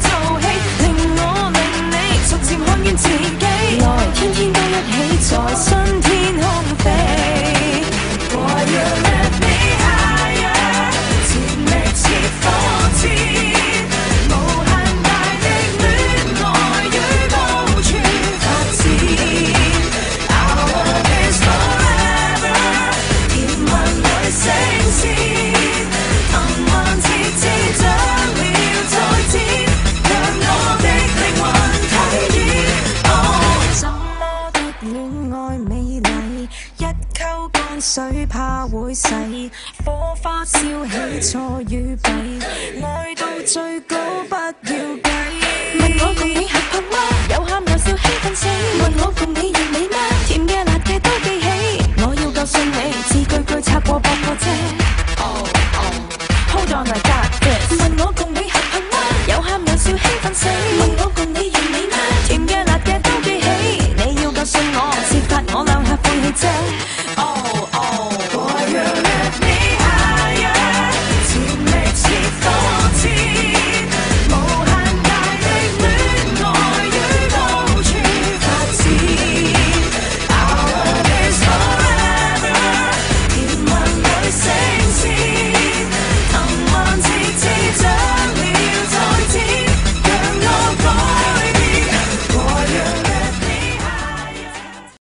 做戲，令你逐漸看見自己。來天天都一起在新天空飛。Boy, you lift me higher， 甜蜜似火箭，無限大的戀愛與高處發展。Our love is forever， 甜蜜裏升仙，幸運節節長了再見，讓我的靈魂體驗。哦，怎麼的戀愛美麗，一溝乾水怕會逝，火花燒起錯與弊，愛到最高不要計。問我共你合拍嗎？有喊有笑興奮死。問我共你完美嗎？甜嘅辣嘅都記起。我要夠信你，字句句插過8個啫。Oh oh hold on I got this。問我共你合拍嗎？有喊有笑興奮死。問我共你完美嗎？甜嘅辣嘅都記起。你要夠信我，設法我兩下放棄啫。